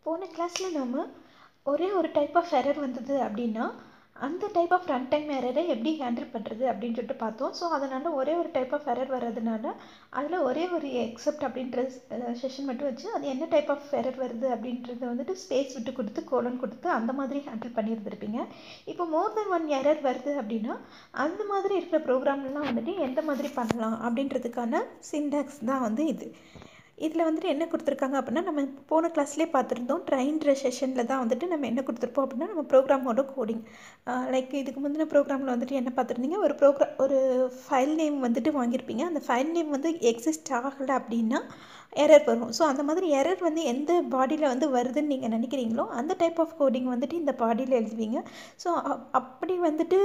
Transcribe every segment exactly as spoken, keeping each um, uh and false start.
போன கிளாஸில் நம்ம ஒரே ஒரு டைப் ஆஃப் எரர் வந்தது அப்படின்னா அந்த டைப் ஆஃப் ரன் டைம் எரரை எப்படி ஹேண்டில் பண்ணுறது அப்படின்னு சொல்லிட்டு பார்த்தோம். ஸோ அதனால் ஒரே ஒரு டைப் ஆஃப் எரர் வர்றதுனால அதில் ஒரே ஒரு எக்ஸப்ட் அப்படின்ற செஷன் மட்டும் வச்சு அது என்ன டைப் ஆஃப் எரர் வருது அப்படின்றத வந்துட்டு ஸ்பேஸ் விட்டு கொடுத்து கோலன் கொடுத்து அந்த மாதிரி ஹேண்டில் பண்ணியிருந்திருப்பீங்க. இப்போ மோர் தென் ஒன் எரர் வருது அப்படின்னா அந்த மாதிரி இருக்கிற ப்ரோக்ராம்லாம் வந்துட்டு எந்த மாதிரி பண்ணலாம் அப்படின்றதுக்கான சின்டாக்ஸ் தான் வந்து இது. இதில் வந்துட்டு என்ன கொடுத்துருக்காங்க அப்படின்னா, நம்ம போன கிளாஸ்லேயே பார்த்துருந்தோம். ட்ரைன்ற செஷனில் தான் வந்துட்டு நம்ம என்ன கொடுத்துருப்போம் அப்படின்னா, நம்ம ப்ரோக்ராமோட கோடிங் லைக் இதுக்கு முந்தின ப்ரோக்ராமில் வந்துட்டு என்ன பார்த்துருந்தீங்க, ஒரு ப்ரோக்ராம் ஒரு ஃபைல் நேம் வந்துட்டு வாங்கியிருப்பீங்க. அந்த ஃபைல் நேம் வந்து எக்ஸிஸ்ட் ஆகலை அப்படின்னா எரர் வரும். ஸோ அந்த மாதிரி எரர் வந்து எந்த பாடியில் வந்து வருதுன்னு நீங்கள் நினைக்கிறீங்களோ அந்த டைப் ஆஃப் கோடிங் வந்துட்டு இந்த பாடியில் எழுதுவீங்க. ஸோ அப்படி வந்துட்டு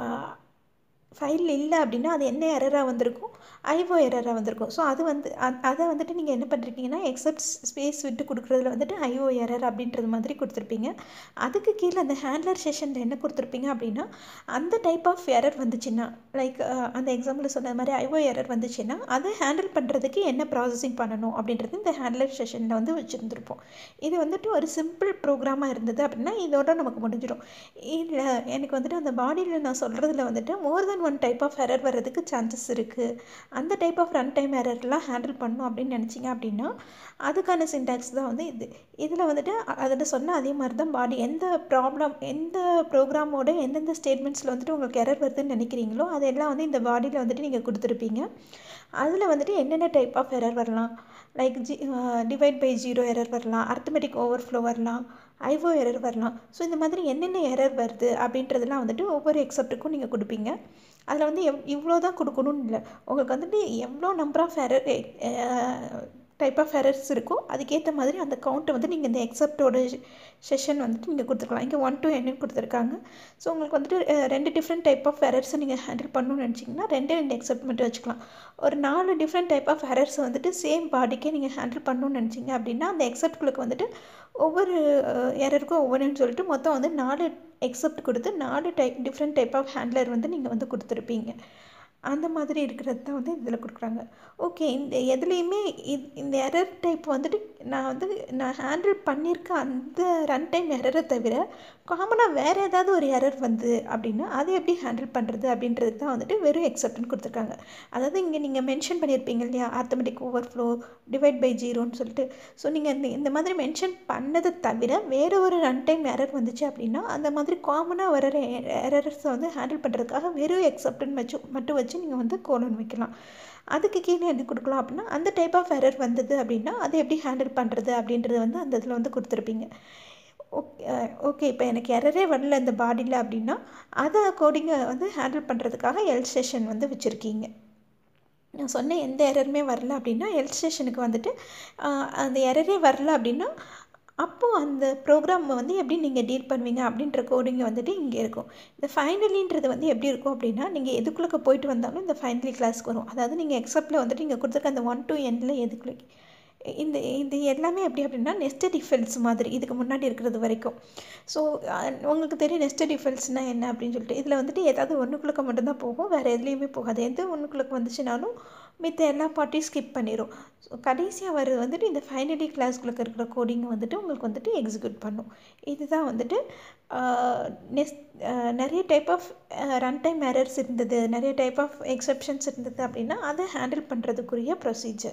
ஃபைல் இல்லை அப்படின்னா அது என்ன எரராக வந்திருக்கும், ஐஓ எரராக வந்திருக்கும். ஸோ அது வந்து அதை வந்துட்டு நீங்கள் என்ன பண்ணுறீங்கன்னா எக்ஸப்ட் ஸ்பேஸ் விட்டு கொடுக்குறதுல வந்துட்டு ஐஓ எரர் அப்படின்றது மாதிரி கொடுத்துருப்பீங்க. அதுக்கு கீழே அந்த ஹேண்ட்லர் செஷனில் என்ன கொடுத்துருப்பீங்க அப்படின்னா, அந்த டைப் ஆஃப் எரர் வந்துச்சுன்னா லைக் அந்த எக்ஸாம்பிள் சொன்ன மாதிரி ஐஓ எரர் வந்துச்சுன்னா அதை ஹேண்டில் பண்ணுறதுக்கு என்ன ப்ராசஸிங் பண்ணணும் அப்படின்றது இந்த ஹேண்ட்லர் செஷனில் வந்து வச்சுருந்துருப்போம். இது வந்துட்டு ஒரு சிம்பிள் ப்ரோக்ராமாக இருந்தது அப்படின்னா இதோட நமக்கு முடிஞ்சிடும். இல்லை எனக்கு வந்துட்டு அந்த பாடியில் நான் சொல்கிறதுல வந்துட்டு more than one type of error வர்றதுக்கு சான்சஸ் இருக்குது, அந்த டைப் ஆஃப் ரன் டைம் எரர்லாம் ஹேண்டில் பண்ணணும் அப்படின்னு நினச்சிங்க அப்படின்னா அதுக்கான சின்டாக்ஸ் தான் வந்து இது. இதில் வந்துட்டு அதில் சொன்ன அதே மாதிரி தான் பாடி எந்த ப்ராப்ளம் எந்த ப்ரோக்ராமோட எந்தெந்த ஸ்டேட்மெண்ட்ஸில் வந்துட்டு உங்களுக்கு எரர் வருதுன்னு நினைக்கிறீங்களோ அதெல்லாம் வந்து இந்த பாடியில் வந்துட்டு நீங்கள் கொடுத்துருப்பீங்க. அதில் வந்துட்டு என்னென்ன டைப் ஆஃப் எரர் வரலாம், like G divide by zero error வரலாம், அர்த்தமெட்டிக் ஓவர்ஃப்ளோ வரலாம், ஐஓ எரர் வரலாம். ஸோ இந்த மாதிரி என்னென்ன எரர் வருது அப்படின்றதெல்லாம் வந்துட்டு ஒவ்வொரு எக்ஸப்ட்டுக்கும் நீங்கள் கொடுப்பீங்க. அதில் வந்து எவ் இவ்வளோ தான் கொடுக்கணும்னு இல்லை, உங்களுக்கு வந்துட்டு எவ்வளோ number of error type of errors இருக்கோ அதுக்கேற்ற மாதிரி அந்த கவுண்ட்டை வந்து நீங்கள் இந்த எக்ஸப்டோட செஷன் வந்துட்டு நீங்கள் கொடுத்துருக்கலாம். இங்கே ஒன் டூ என்னன்னு கொடுத்துருக்காங்க. ஸோ உங்களுக்கு வந்துட்டு ரெண்டு டிஃப்ரெண்ட் டைப் ஆஃப் எரர்ஸை நீங்கள் ஹேண்டில் பண்ணணும்னு நினச்சிங்கன்னா ரெண்டே ரெண்டு எக்ஸப்ட் மட்டும் வச்சுக்கலாம். ஒரு நாலு டிஃப்ரெண்ட் டைப் ஆஃப் எரர்ஸ் வந்துட்டு சேம் பாடிக்கே நீங்கள் ஹேண்டில் பண்ணணும்னு நினச்சிங்க அப்படின்னா அந்த எக்ஸப்ட்களுக்கு வந்துட்டு ஒவ்வொரு எரருக்கும் ஒவ்வொன்றுன்னு சொல்லிட்டு மொத்தம் வந்து நாலு எக்ஸப்ட் கொடுத்து நாலு type different type of handler வந்து நீங்கள் வந்து கொடுத்துருப்பீங்க. அந்த மாதிரி இருக்கிறது தான் வந்து இதில் கொடுக்குறாங்க. ஓகே, இந்த எதுலேயுமே இது இந்த எரர் டைப் வந்துட்டு நான் வந்து நான் ஹேண்டில் பண்ணியிருக்க அந்த ரன் டைம் எரரை தவிர காமனாக வேறு ஏதாவது ஒரு எரர் வந்து அப்படின்னா அதை எப்படி ஹேண்டில் பண்ணுறது அப்படின்றது தான் வந்துட்டு வெறும் எக்ஸப்ட்னு கொடுத்துருக்காங்க. அதாவது இங்கே நீங்கள் மென்ஷன் பண்ணியிருப்பீங்க இல்லையா, அர்த்தமெட்டிக் ஓவர்ஃப்ளோ, டிவைட் பை ஜீரோன்னு சொல்லிட்டு. ஸோ நீங்கள் இந்த இந்த மாதிரி மென்ஷன் பண்ணதை தவிர வேறு ஒரு ரன் டைம் எரர் வந்துச்சு அப்படின்னா அந்த மாதிரி காமனாக வர எரர்ஸை வந்து ஹேண்டில் பண்ணுறதுக்காக வெறும் எக்ஸப்ட்னு வச்சு மட்டும் வச்சு நீங்கள் வந்து கோலன் வைக்கலாம். அதுக்கு கீழே என்ன கொடுக்கலாம் அப்படின்னா அந்த டைப் ஆஃப் எரர் வந்தது அப்படின்னா அதை எப்படி ஹேண்டில் பண்ணுறது அப்படின்றது வந்து அந்த இதில் வந்து கொடுத்துருப்பீங்க. ஓகே ஓகே இப்போ எனக்கு எரரே வரல இந்த பாடியில் அப்படின்னா அதை கோடிங்கை வந்து ஹேண்டில் பண்ணுறதுக்காக எல் செஷன் வந்து வச்சுருக்கீங்க. நான் சொன்ன எந்த எரருமே வரல அப்படின்னா எல் செஷனுக்கு வந்துட்டு அந்த எரரே வரல அப்படின்னா அப்போது அந்த ப்ரோக்ராமை வந்து எப்படி நீங்கள் டீல் பண்ணுவீங்க அப்படின்ற கோடிங்கை வந்துட்டு இங்கே இருக்கும். இந்த ஃபைனலின்றது வந்து எப்படி இருக்கும் அப்படின்னா நீங்கள் எதுக்குள்ளே போயிட்டு வந்தாலும் இந்த ஃபைனலி கிளாஸ்க்கு வரும். அதாவது நீங்கள் எக்ஸப்டில் வந்துட்டு நீங்கள் கொடுத்துருக்க அந்த ஒன் டூ எண்டில் எதுக்குள்ளே இந்த இது எல்லாமே எப்படி அப்படின்னா நெஸ்டட் இஃப் எல்ஸ் மாதிரி இதுக்கு முன்னாடி இருக்கிறது வரைக்கும். ஸோ உங்களுக்கு தெரியும் நெஸ்டட் இஃப் எல்ஸ்னால் என்ன அப்படின்னு சொல்லிட்டு. இதில் வந்துட்டு ஏதாவது ஒன்றுக்குள்ளே மட்டும்தான் போகும், வேறு எதுலேயுமே போகாது. எந்த ஒன்றுக்குள்ளே வந்துச்சுனாலும் மித்த எல்லா பார்ட்டியும் ஸ்கிப் பண்ணிடும். ஸோ கடைசியாக வர்றது வந்துட்டு இந்த ஃபைனலி கிளாஸ்க்குள்ளே இருக்கிற கோடிங்கை வந்துட்டு உங்களுக்கு வந்துட்டு எக்ஸிக்யூட் பண்ணும். இதுதான் வந்துட்டு நெஸ் நிறைய type of run time errors இருந்தது, நிறைய டைப் ஆஃப் எக்ஸப்ஷன்ஸ் இருந்தது அப்படின்னா அதை ஹேண்டில் பண்ணுறதுக்குரிய ப்ரொசீஜர்.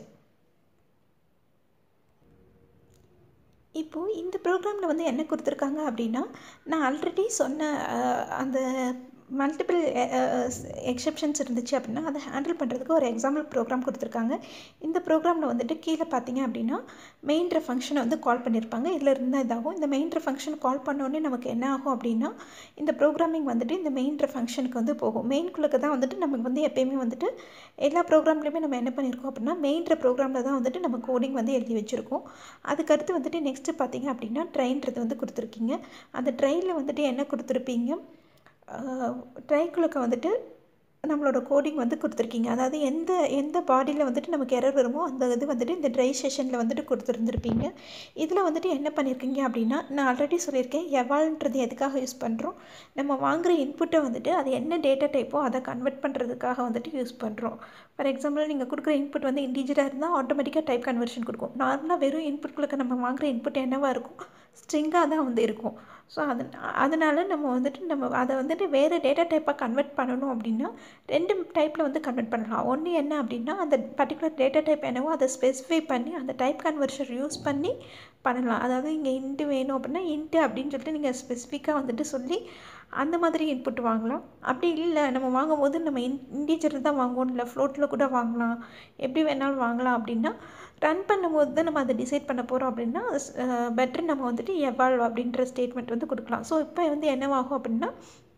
இப்போது இந்த ப்ரோக்ராமில் வந்து என்ன கொடுத்துருக்காங்க அப்படின்னா, நான் ஆல்ரெடி சொன்ன அந்த மல்டிபிள் எக்ஸப்ஷன்ஸ் இருந்துச்சு அப்படின்னா அதை ஹேண்டில் பண்ணுறதுக்கு ஒரு எக்ஸாம்பிள் ப்ரோக்ராம் கொடுத்துருக்காங்க. இந்த ப்ரோக்ராமில் வந்துட்டு கீழே பார்த்தீங்க அப்படின்னா மெயின்ற ஃபங்க்ஷனை வந்து கால் பண்ணியிருப்பாங்க. இதில் இருந்தால் இதாகும். இந்த மெயின்ற ஃபங்க்ஷன் கால் பண்ணோடனே நமக்கு என்ன ஆகும் அப்படின்னா இந்த ப்ரோக்ராமிங் வந்துட்டு இந்த மெயின்ற ஃபங்க்ஷனுக்கு வந்து போகும். மெயின்குள்ளே தான் வந்துட்டு நமக்கு வந்து எப்போயுமே வந்துட்டு எல்லா ப்ரோக்ராம்லேயுமே நம்ம என்ன பண்ணியிருக்கோம் அப்படின்னா மெயின்ற ப்ரோக்ராமில் தான் வந்துட்டு நம்ம கோடிங் வந்து எழுதி வச்சுருக்கோம். அதுக்கடுத்து வந்துட்டு நெக்ஸ்ட்டு பார்த்தீங்க அப்படின்னா ட்ரெயின்றது வந்து கொடுத்துருக்கீங்க. அந்த ட்ரெயினில் வந்துட்டு என்ன கொடுத்துருப்பீங்க, ட்ரைக்குள்ளே வந்துட்டு நம்மளோட கோடிங் வந்து கொடுத்துருக்கீங்க. அதாவது எந்த எந்த பாடியில் வந்துட்டு நமக்கு எரர் வருமோ அந்த இது வந்துட்டு இந்த ட்ரை செஷனில் வந்துட்டு கொடுத்துருந்துருப்பீங்க. இதில் வந்துட்டு என்ன பண்ணியிருக்கீங்க அப்படின்னா நான் ஆல்ரெடி சொல்லியிருக்கேன் எவால்ன்றது எதுக்காக யூஸ் பண்ணுறோம், நம்ம வாங்குகிற இன்புட்டை வந்துட்டு அது என்ன டேட்டா டைப்போ அதை கன்வெர்ட் பண்ணுறதுக்காக வந்துட்டு யூஸ் பண்ணுறோம். ஃபார் எக்ஸாம்பிள் நீங்கள் கொடுக்குற இன்புட் வந்து இன்டீஜராக இருந்தால் ஆட்டோமேட்டிக்காக டைப் கன்வர்ஷன் கொடுக்கும். நார்மலாக வெறும் இன்புட்களுக்கு நம்ம வாங்குகிற இன்புட் என்னவாக இருக்கும், ஸ்ட்ரிங்காக தான் வந்து இருக்கும். ஸோ அது அதனால நம்ம வந்துட்டு நம்ம அதை வந்துட்டு வேறு டேட்டா டைப்பாக கன்வெர்ட் பண்ணணும் அப்படின்னா ரெண்டு டைப்பில் வந்து கன்வெர்ட் பண்ணலாம். ஒன்று என்ன அப்படின்னா அந்த பர்டிகுலர் டேட்டா டைப் என்னவோ அதை ஸ்பெசிஃபை பண்ணி அந்த டைப் கன்வர்ஷன் யூஸ் பண்ணி பண்ணலாம். அதாவது இங்கே இன்ட்டு வேணும் அப்படின்னா இன்ட்டு அப்படின்னு சொல்லிட்டு நீங்கள் ஸ்பெசிஃபிக்காக வந்துட்டு சொல்லி அந்த மாதிரி இன்புட் வாங்கலாம். அப்படி இல்லை நம்ம வாங்கும்போது நம்ம இன் இன்டீஜர் தான் வாங்குவோம், இல்லை ஃப்ளோட்டில் கூட வாங்கலாம், எப்படி வேணாலும் வாங்கலாம். அப்படின்னா ரன் பண்ணும்போது தான் நம்ம அதை டிசைட் பண்ண போகிறோம் அப்படின்னா பெட்டர் நம்ம வந்துட்டு எவால்வ் அப்படின்ற ஸ்டேட்மெண்ட் வந்து கொடுக்கலாம். ஸோ இப்போ வந்து என்னவாகும் அப்படின்னா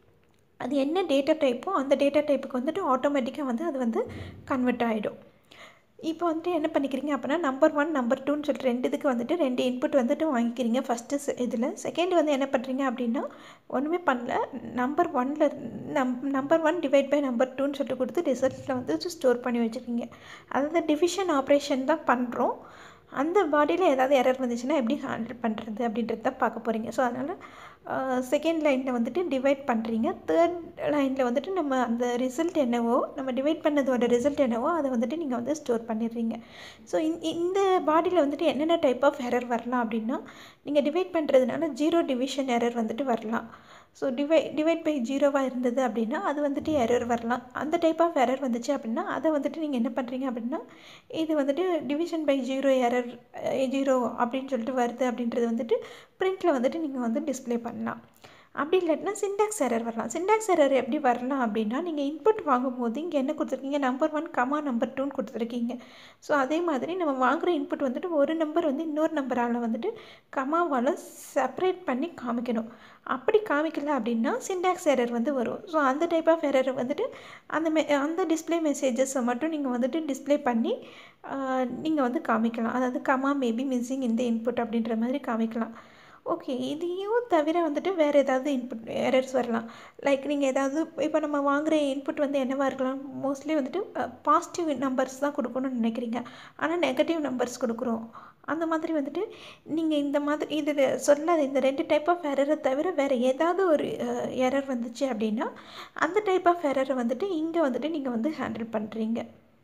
அது என்ன டேட்டா டைப்போ அந்த டேட்டா டைப்புக்கு வந்துட்டு ஆட்டோமேட்டிக்காக வந்து அது வந்து கன்வெர்ட் ஆகிடும். இப்போ வந்துட்டு என்ன பண்ணிக்கிறீங்க அப்படின்னா நம்பர் ஒன் நம்பர் டூன்னு சொல்லிட்டு ரெண்டு இதுக்கு வந்துட்டு ரெண்டு இன்புட் வந்துட்டு வாங்கிக்கிறீங்க ஃபஸ்ட்டு இதில். செகண்ட் வந்து என்ன பண்ணுறீங்க அப்படின்னா ஒன்றுமே பண்ணல, நம்பர் ஒன்னில் நம் number one divide by number டூன்னு சொல்லிட்டு கொடுத்து ரிசல்ட்டில் வந்து ஸ்டோர் பண்ணி வச்சுருக்கீங்க. அதாவது டிவிஷன் ஆப்ரேஷன் தான் பண்ணுறோம். அந்த பாடியில் ஏதாவது எரர் வந்துச்சுன்னா எப்படி ஹேண்டில் பண்ணுறது அப்படின்றது தான் பார்க்க போகிறீங்க. ஸோ அதனால் செகண்ட் லைனில் வந்துட்டு டிவைட் பண்ணுறீங்க. தேர்ட் லைனில் வந்துட்டு நம்ம அந்த ரிசல்ட் என்னவோ நம்ம டிவைட் பண்ணதோட ரிசல்ட் என்னவோ அதை வந்துட்டு நீங்கள் வந்து ஸ்டோர் பண்ணிடுறீங்க. ஸோ இந்த பாடியில் வந்துட்டு என்னென்ன டைப் ஆஃப் எரர் வரலாம் அப்படின்னா நீங்கள் டிவைட் பண்ணுறதுனால ஜீரோ டிவிஷன் எரர் வந்துட்டு வரலாம். ஸோ டிவை டிவைட் பை ஜீரோவாக இருந்தது அப்படின்னா அது வந்துட்டு எரர் வரலாம். அந்த டைப் ஆஃப் எரர் வந்துச்சு அப்படின்னா அதை வந்துட்டு நீங்கள் என்ன பண்ணுறீங்க அப்படின்னா இது வந்துட்டு division by zero error zero அப்படின்னு சொல்லிட்டு வருது அப்படின்றது வந்துட்டு பிரிண்டில் வந்துட்டு நீங்கள் வந்து டிஸ்பிளே பண்ணலாம். அப்படி இல்லாட்டினா சின்டாக்ஸ் எரர் வரலாம். சின்டாக்ஸ் எரர் எப்படி வரலாம் அப்படின்னா நீங்கள் இன்புட் வாங்கும்போது இங்கே என்ன கொடுத்துருக்கீங்க நம்பர் ஒன் கமா நம்பர் டூன்னு கொடுத்துருக்கீங்க. ஸோ அதே மாதிரி நம்ம வாங்குகிற இன்புட் வந்துட்டு ஒரு நம்பர் வந்து இன்னொரு நம்பரால் வந்துட்டு கமாவால் செப்பரேட் பண்ணி காமிக்கணும். அப்படி காமிக்கல அப்படின்னா சின்டாக்ஸ் எரர் வந்து வரும். ஸோ அந்த டைப் ஆஃப் எரர் வந்துட்டு அந்த மெ அந்த டிஸ்பிளே மெசேஜஸை மட்டும் நீங்கள் வந்துட்டு டிஸ்பிளே பண்ணி நீங்கள் வந்து காமிக்கலாம். அதாவது கமா மேபி மிஸ்ஸிங் இந்த இன்புட் அப்படின்ற மாதிரி காமிக்கலாம். ஓகே, இதையும் தவிர வந்துட்டு வேறு ஏதாவது இன்புட் எரர்ஸ் வரலாம். லைக் நீங்கள் ஏதாவது இப்போ நம்ம வாங்குகிற இன்புட் வந்து என்னவாக இருக்கலாம், மோஸ்ட்லி வந்துட்டு பாசிட்டிவ் நம்பர்ஸ் தான் கொடுக்கணும்னு நினைக்கிறீங்க, ஆனால் நெகட்டிவ் நம்பர்ஸ் கொடுக்குறோம். அந்த மாதிரி வந்துட்டு நீங்கள் இந்த மாதிரி இதில் சொல்லாத இந்த ரெண்டு டைப் ஆஃப் எரரை தவிர வேறு ஏதாவது ஒரு எரர் வந்துச்சு அப்படின்னா அந்த டைப் ஆஃப் எரரை வந்துட்டு இங்கே வந்துட்டு நீங்கள் வந்து ஹேண்டில் பண்ணுறீங்க.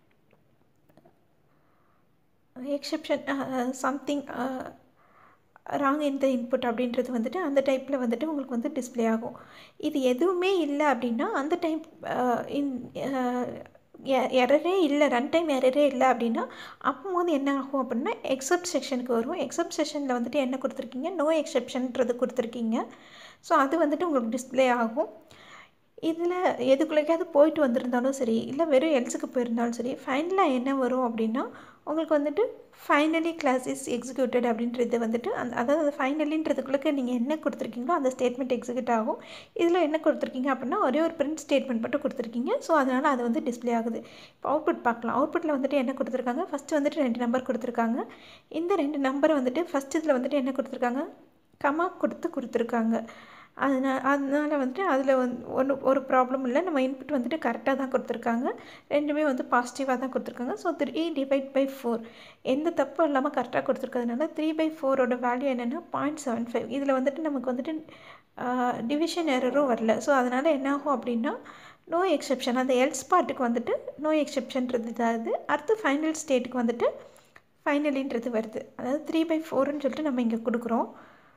Exception something wrong in the input அப்படின்றது வந்துட்டு அந்த டைப்பில் வந்துட்டு உங்களுக்கு வந்து டிஸ்பிளே ஆகும். இது எதுவுமே இல்லை அப்படின்னா அந்த டைப் இன் எரரே இல்லை, ரன் டைம் எரரே இல்லை அப்படின்னா அப்போது என்ன ஆகும் அப்படின்னா எக்ஸப்ட் செக்ஷனுக்கு வரும். எக்ஸப்ட் செக்ஷனில் வந்துட்டு என்ன கொடுத்துருக்கீங்க நோ எக்ஸெப்ஷன்றது கொடுத்துருக்கீங்க. ஸோ அது வந்துட்டு உங்களுக்கு டிஸ்பிளே ஆகும். இதில் எதுக்குள்ளேயாவது போயிட்டு வந்திருந்தாலும் சரி, இல்லை வெறும் எல்ஸுக்கு போயிருந்தாலும் சரி, ஃபைனலாக என்ன வரும் அப்படின்னா உங்களுக்கு வந்துட்டு ஃபைனலி கிளாஸ் இஸ் எக்ஸிக்யூட்டட் அப்படின்றது வந்துட்டு அந்த அதாவது ஃபைனலின்றதுக்குள்ளே நீங்கள் என்ன கொடுத்துருக்கீங்களோ அந்த ஸ்டேட்மெண்ட் எக்ஸிக்யூட் ஆகும். இதில் என்ன கொடுத்துருக்கீங்க அப்படின்னா ஒரே ஒரு பிரிண்ட் ஸ்டேட்மெண்ட் மட்டும் கொடுத்துருக்கீங்க. ஸோ அதனால் அது வந்து டிஸ்பிளே ஆகுது. இப்போ அவுட்புட் பார்க்கலாம். அவுட்புட்டில் வந்துட்டு என்ன கொடுத்துருக்காங்க, ஃபஸ்ட்டு வந்துட்டு ரெண்டு நம்பர் கொடுத்துருக்காங்க. இந்த ரெண்டு நம்பரை வந்துட்டு ஃபஸ்ட் இதில் வந்துட்டு என்ன கொடுத்துருக்காங்க கமா கொடுத்து கொடுத்துருக்காங்க. அதனால் அதனால் வந்துட்டு அதில் வந்து ஒன்று ஒரு ப்ராப்ளம் இல்லை, நம்ம இன்புட் வந்துட்டு கரெக்டாக தான் கொடுத்துருக்காங்க, ரெண்டுமே வந்து பாசிட்டிவாக தான் கொடுத்துருக்காங்க. So three divide by four எந்த தப்பும் இல்லாமல் கரெக்டாக கொடுத்துருக்கிறதுனால த்ரீ பை ஃபோரோட வேல்யூ என்னென்னா பாயிண்ட் செவன் ஃபைவ். இதில் வந்துட்டு நமக்கு வந்துட்டு டிவிஷன் எரரும் வரல. ஸோ அதனால் என்ன ஆகும் அப்படின்னா நோ எக்ஸெப்ஷன், அந்த எல்ஸ் பார்ட்டுக்கு வந்துட்டு நோ எக்ஸெப்ஷன்றது இதாகுது. அடுத்து ஃபைனல் ஸ்டேட்டுக்கு வந்துட்டு ஃபைனலின்றது வருது. அதாவது த்ரீ பை ஃபோருன்னு சொல்லிட்டு நம்ம இங்கே கொடுக்குறோம்.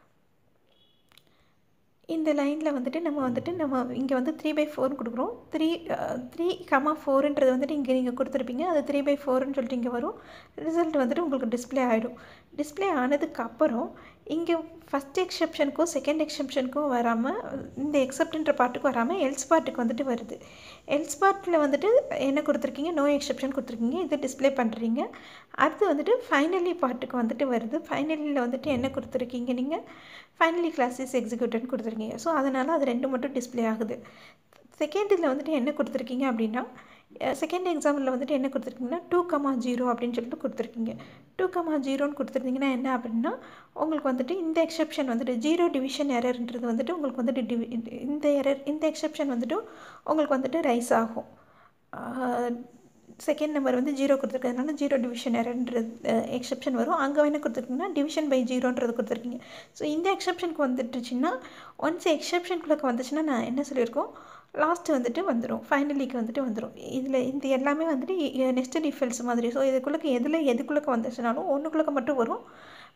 இந்த லைனில் வந்துட்டு நம்ம வந்துட்டு நம்ம இங்கே வந்து த்ரீ பை ஃபோர்னு கொடுக்குறோம். த்ரீ த்ரீ கமா ஃபோருன்றது வந்துட்டு இங்கே நீங்கள் கொடுத்துருப்பீங்க, அது த்ரீ பை ஃபோருன்னு சொல்லிட்டு இங்கே வரும். ரிசல்ட் வந்துட்டு உங்களுக்கு டிஸ்பிளே ஆகிடும். டிஸ்பிளே ஆனதுக்கப்புறம் இங்கே ஃபஸ்ட் எக்ஸெப்ஷனுக்கும் செகண்ட் எக்ஸெப்ஷனுக்கும் வராமல் இந்த எக்ஸப்ட்ன்ற பார்ட்டுக்கு வராமல் எல்ஸ் பார்ட்டுக்கு வந்துட்டு வருது. எல்ஸ் பார்ட்டில் வந்துட்டு என்ன கொடுத்துருக்கீங்க நோ எக்ஸெப்ஷன் கொடுத்துருக்கீங்க, இது டிஸ்பிளே பண்ணுறீங்க. அடுத்து வந்துட்டு ஃபைனலி பார்ட்டுக்கு வந்துட்டு வருது. ஃபைனலியில் வந்துட்டு என்ன கொடுத்துருக்கீங்க நீங்கள் ஃபைனலி கிளாஸ் இஸ் எக்ஸிக்யூட்டட்னு கொடுத்துருக்கீங்க. ஸோ அதனால் அது ரெண்டு மட்டும் டிஸ்பிளே ஆகுது. செகண்ட் இதில் வந்துட்டு என்ன கொடுத்துருக்கீங்க அப்படின்னா செகண்ட் எக்ஸாம்பிளில் வந்துட்டு என்ன கொடுத்துருக்கீங்கன்னா டூ கமா ஜீரோ அப்படின்னு சொல்லிட்டு கொடுத்துருக்கீங்க. டூ கமா ஜீரோன்னு கொடுத்துருந்தீங்கன்னா என்ன அப்படின்னா உங்களுக்கு வந்துட்டு இந்த எக்ஸெப்ஷன் வந்துட்டு ஜீரோ டிவிஷன் எரர்ன்றது வந்துட்டு உங்களுக்கு வந்துட்டு டிவி இந்த எரர் இந்த எக்ஸெப்ஷன் வந்துட்டு உங்களுக்கு வந்துட்டு ரைஸ் ஆகும். செகண்ட் நம்பர் வந்து ஜீரோ கொடுத்துருக்கிறதுனால ஜீரோ டிவிஷன் எரர்ன்றது எக்ஸெப்ஷன் வரும். அங்கே என்ன கொடுத்துருக்கீங்கன்னா டிவிஷன் பை ஜீரோன்றது கொடுத்துருக்கீங்க. ஸோ இந்த எக்ஸெப்ஷனுக்கு வந்துட்டுச்சுன்னா ஒன்ஸ் எக்ஸெப்ஷனுக்குள்ளே வந்துச்சுன்னா நான் என்ன சொல்லியிருக்கோம் லாஸ்ட்டு வந்துட்டு வந்துடும், ஃபைனலிக்கு வந்துட்டு வந்துடும். இதில் இந்த எல்லாமே வந்துட்டு நெஸ்டட் இஃப் எல்ஸ் மாதிரி. ஸோ இதுக்குள்ளே எதில் எதுக்குள்ளே வந்துச்சுனாலும் ஒன்றுக்குள்ளே மட்டும் வரும்,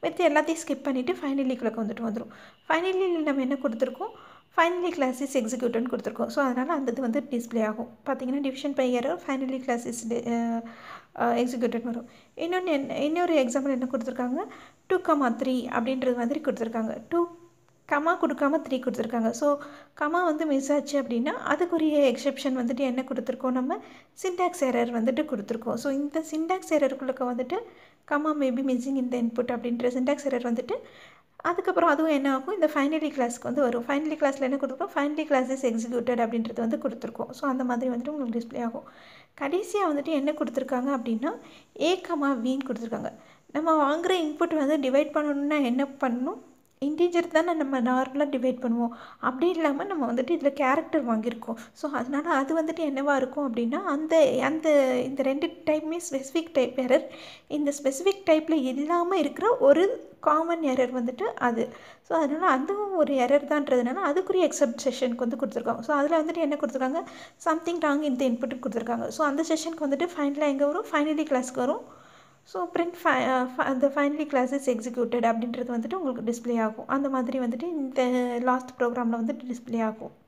வித் எல்லாத்தையும் ஸ்கிப் பண்ணிவிட்டு ஃபைனலிக்குள்ளே வந்துட்டு வந்துடும். ஃபைனலியில் நம்ம என்ன கொடுத்துருக்கோம், ஃபைனலி கிளாஸ் இஸ் எக்ஸிக்யூட்டட்னு கொடுத்துருக்கோம். ஸோ அதனால் அந்த இது வந்து டிஸ்பிளே ஆகும். பார்த்தீங்கன்னா division by error finally class is executed வரும். இன்னொன்று என்ன இன்னொரு எக்ஸாம்பிள் என்ன கொடுத்துருக்காங்க, டூ கமா த்ரீ அப்படின்றது மாதிரி கொடுத்துருக்காங்க. டூ கமா கொடுக்காம த்ரீ கொடுத்துருக்காங்க. ஸோ கமா வந்து மிஸ் ஆச்சு அப்படின்னா அதுக்குரிய எக்ஸெப்ஷன் வந்துட்டு என்ன கொடுத்துருக்கோம், நம்ம சின்டாக்ஸ் எரர் வந்துட்டு கொடுத்துருக்கோம். ஸோ இந்த சின்டாக்ஸ் எரருக்குள்ளே வந்துட்டு கமா மேபி மிஸ்ஸிங் இந்த இன்புட் அப்படின்ற சின்டாக்ஸ் எரர் வந்துட்டு அதுக்கப்புறம் அதுவும் என்ன ஆகும், இந்த ஃபைனலி கிளாஸ்க்கு வந்து வரும். ஃபைனலி கிளாஸில் என்ன கொடுத்துருக்கோம், ஃபைனலி கிளாஸ் இஸ் எக்ஸிக்யூட்டட் அப்படின்றது வந்து கொடுத்துருக்கோம். ஸோ அந்த மாதிரி வந்துட்டு உங்களுக்கு டிஸ்பிளே ஆகும். கடைசியாக வந்துட்டு என்ன கொடுத்துருக்காங்க அப்படின்னா ஏ கமா வின்னு கொடுத்துருக்காங்க. நம்ம வாங்குகிற இன்புட் வந்து டிவைட் பண்ணணுன்னா என்ன பண்ணணும், இன்டீஜர் தானே நம்ம நார்மலாக டிவைட் பண்ணுவோம். அப்படி இல்லாமல் நம்ம வந்துட்டு இதில் கேரக்டர் வாங்கியிருக்கோம். ஸோ அதனால் அது வந்துட்டு என்னவாக இருக்கும் அப்படின்னா அந்த அந்த இந்த ரெண்டு டைப்புமே ஸ்பெசிஃபிக் டைப் எரர். இந்த ஸ்பெசிஃபிக் டைப்பில் இல்லாமல் இருக்கிற ஒரு காமன் எரர் வந்துட்டு அது. ஸோ அதனால் அதுவும் ஒரு எரர் தான்றதுனால அதுக்குரிய எக்ஸப்ட் செஷனுக்கு வந்து கொடுத்துருக்காங்க. ஸோ அதில் வந்துட்டு என்ன கொடுத்துருக்காங்க, சம்திங் ராங் இந்த இன்புட்டு கொடுத்துருக்காங்க. ஸோ அந்த செஷனுக்கு வந்துட்டு ஃபைனலாக எங்கே வரும், ஃபைனலி கிளாஸ்க்கு வரும். ஸோ பிரிண்ட் ஃபை அந்த ஃபைனலி கிளாஸ் இஸ் எக்ஸிக்யூட்டட் அப்படின்றது வந்துட்டு உங்களுக்கு டிஸ்பிளே ஆகும். அந்த மாதிரி வந்துட்டு இந்த லாஸ்ட் ப்ரோக்ராமில் வந்துட்டு டிஸ்பிளே ஆகும்.